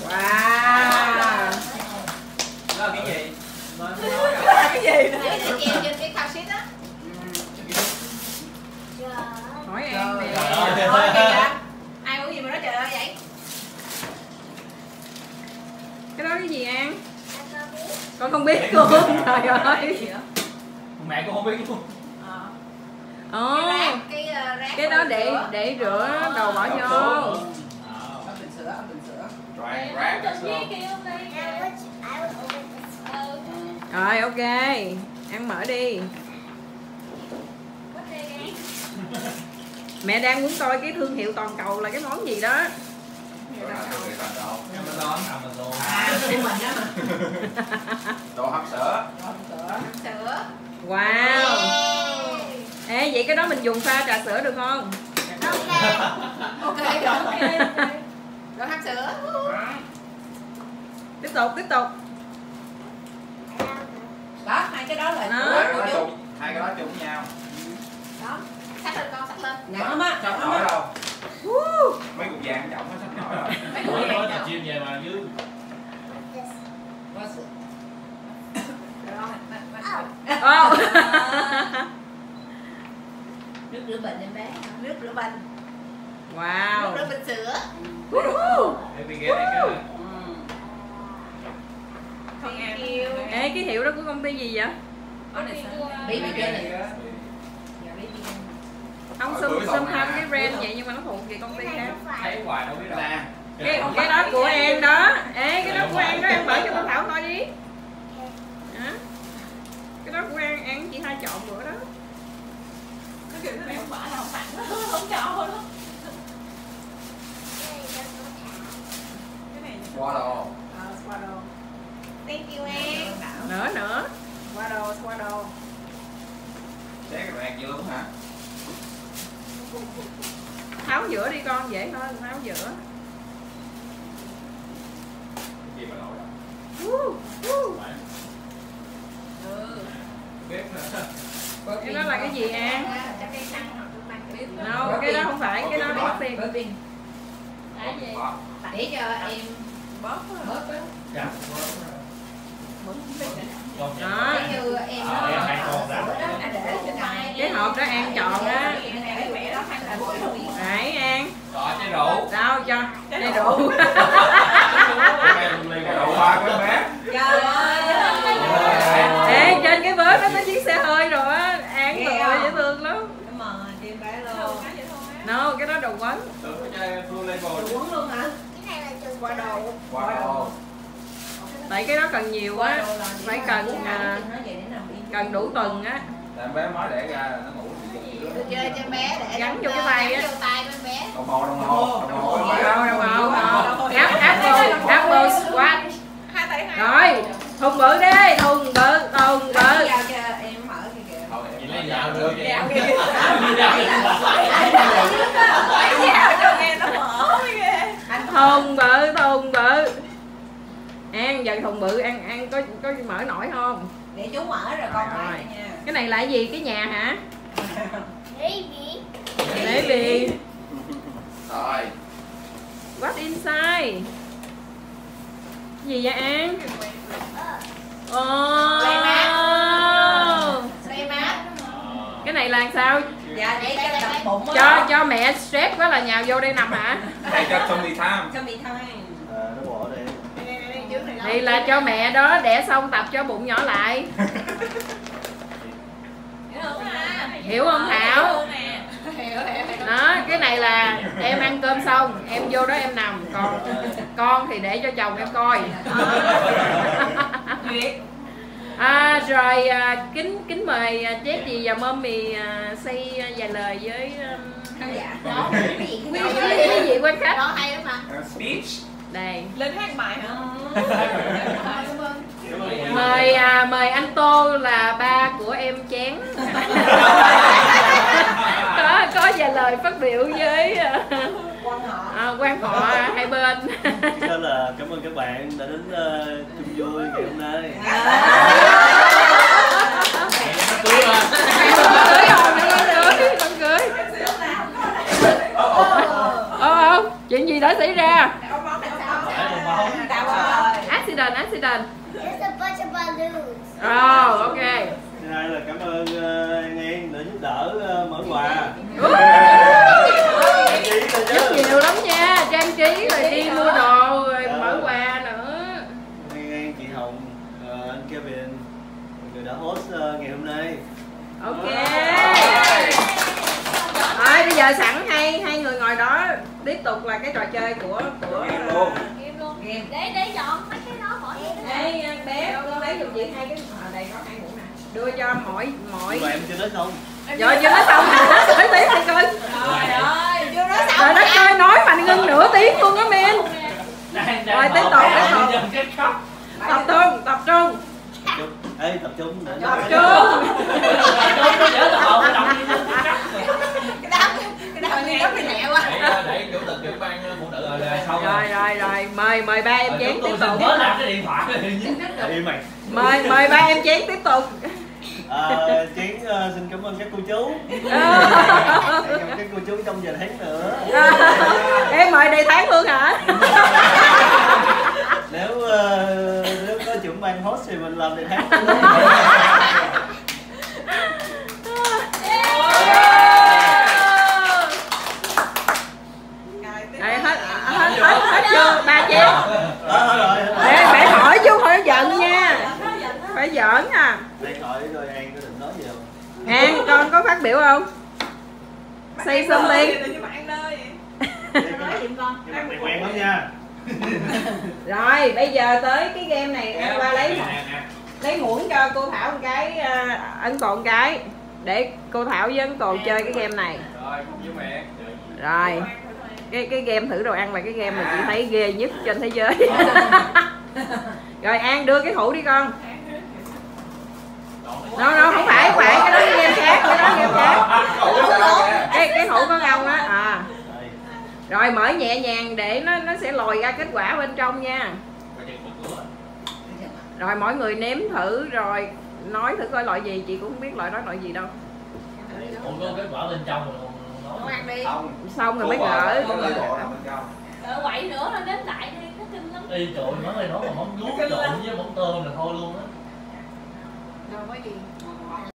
Wow. Đó là cái gì? Cái gì đó? Trên cái khao xít á. Hỏi em nè. Thôi kìa. Ai uống gì mà nói trời ơi vậy? Cái đó cái gì An? Con không biết luôn. Trời ơi. Mẹ con không biết luôn. Ồ. Cái đó để rửa đồ bỏ vô. Ở bình sữa, ở bình sữa. Rồi ok. Ăn mở đi. Mẹ đang muốn coi cái thương hiệu toàn cầu là cái món gì đó. Amazon. Của mình á mà. Đồ hấp sữa. Sữa. Wow. Ê vậy cái đó mình dùng pha trà sữa được không? Ok rồi. Rồi hấp sữa. Tiếp tục. Đó, hai cái đó là Hai cái đó chung với nhau. đó. Xách lên con, xách lên. Ngon á. Sắp nổi đâu. Mấy cục vàng trọng nó sắp nổi rồi. Mấy cục Có vàng trà trọng. chiên về mà dưới. Có sữa. Ô. Nước rửa bình em bé. Nước rửa bình. Wow. Nước rửa bình sữa. Để bị ghé này cái. Thank you. Ê cái hiệu đó của công ty gì vậy? Baby Jane này. Không xâm hâm cái brand vậy nhưng mà nó thuộc về công ty khác. Thấy hoài đâu biết đâu. Nè. Cái đó của An đó. Ê cái đó của An đó em mở cho con Thảo coi đi. Hả? Cái đó của An chị hai chọn bữa đó. Nó kiểu cái này không phải là không tặng nó không cho nó. Swallow. Swallow. Thank you em. Nữa. Swallow. Xé cái rạc vô luôn hả? Tháo giữa đi con dễ hơn tháo giữa. Gì mà nổi đâu. Bếp Cái đó là cái gì An? Cái xăng hoặc cái No, cái đó không phải, cái đó đi bắt tiền. pin. Để cho em bóp á. Dạ. Đó. Như em Hai con ra. để trên tay. Cái hộp đó An chọn á. Mẹ đó ăn là mỗi người. Đấy An. Rồi chai rượu. Đâu cho chai rượu. Cái đậu hoa của em bé. Trời ơi. Ê trên cái vớt đó có chiếc xe hơi rồi á. An tự dễ thương lắm. Cảm ơn chị bé luôn. No, cái đó đồ quấn. Tưởng cái chai full label. Quấn luôn hả? Qua đồ. Wow. Tại cái đó cần nhiều á. Phải cần đủ tuần á. Tại em bé mới đẻ ra là nó ngủ thì giật Được chơi cho bé để Gắn vô cái tay á. Gắn vô tay của bé. đồng hồ của em bé. Đâu. Apple squat. Rồi, thùng bự đi, thùng bự. Giao cho em mở kìa. Thôi Chị em lấy lấy dao dao đưa đưa cho cho em. Giao cho nghe nó mở kìa. Thùng bự. An giờ thùng bự An có mở nổi không? Để chú mở rồi con Rồi. mở nha. Cái này là cái gì? Cái nhà hả? Baby. Rồi. What inside? Gì vậy An? Đây mát. Cái này là sao? Dạ để cho đập bụng á. Cho mẹ stress quá là nhào vô đây nằm hả? Đây cho Tommy Time. Cho mì thôi. Nó bỏ đây. Thì là cho mẹ đó đẻ xong tập cho bụng nhỏ lại. Hiểu không Thảo? Đó, cái này là em ăn cơm xong em vô đó em nằm, còn con thì để cho chồng em coi. Rồi kính mời Jessie và Mommy say vài lời với Khán giả. quý vị quan khách. Đó hay lắm mà. Speech. Đây. Lên hát bài hả? Mời anh Tô là ba của em chén. có vài lời phát biểu với quan họ hai bên. Đó là cảm ơn các bạn đã đến chung vui ngày hôm nay. Đám cưới. Chuyện gì đã xảy ra? không? Đau rồi. Accident, accident. It's a bunch of balloons. Oh, ok. Thứ hai là cảm ơn An Yên đã giúp đỡ mở quà. Trang trí lên chứ. Rất nhiều lắm nha, trang trí rồi đi mua đồ rồi mở quà nữa. An Yên, chị Hồng, anh Kevin, mọi người đã host ngày hôm nay. Ok. Rồi bây giờ sẵn hai người ngồi đó tiếp tục là cái trò chơi của Game luôn. Game luôn. Game. Để chọn mấy cái đó bỏ đi. Đây bé con lấy giùm chị hai cái đây có hai muỗng nè. Đưa cho mỗi Nhưng mà em chưa nói xong. rồi chưa nói xong hả? Nói tiếng hay coi. Trời ơi, chưa nói xong. Rồi đất ơi nói mà ngưng nửa tiếng luôn á men. Rồi tiếp tục tập trung tập trung Ê, tập trung để tập trung. Cái đau như rất là nhẹ quá. Để chủ tịch trưởng ban phụ nữ rồi xong Rồi mời ba em chén tiếp tục. mới làm cái điện thoại Im mày. Mời ba em chén tiếp tục. Chiến xin cảm ơn các cô chú. Các cô chú trong vài tháng nữa. Em mời đầy tháng luôn hả? Nếu có trưởng ban host thì mình làm đầy tháng. Đây, hết chưa? Ba chén. Rồi. Ê, phải hỏi chứ không phải giận nha. Phải giỡn à. Đây hỏi rồi An có định nói gì không? An, con có phát biểu không? Say something. Nói giùm con. Mày quen lắm nha. Rồi, bây giờ tới cái game này em qua lấy muỗng cho cô Thảo một cái, Ấn Cồn một cái để cô Thảo với Ấn Cồn chơi cái game này. Rồi, với mẹ. Rồi. Cái game thử đồ ăn là cái game mà chị thấy ghê nhất trên thế giới. Rồi An đưa cái hũ đi con. No, không phải cái đó cái game khác, cái đó game khác. Cái hũ có ngông á. À. Rồi mở nhẹ nhàng để nó sẽ lòi ra kết quả bên trong nha. Rồi mỗi người nếm thử rồi nói thử coi loại gì, chị cũng không biết loại đó loại gì đâu. Ủa có kết quả bên trong rồi Không ăn đi. Xong rồi mới gỡ. Quậy nữa nó đến lại đi, nó kinh lắm. Ê trời ơi, nói mà món vuốt trộn với món tôm là thôi luôn á. Đâu có gì.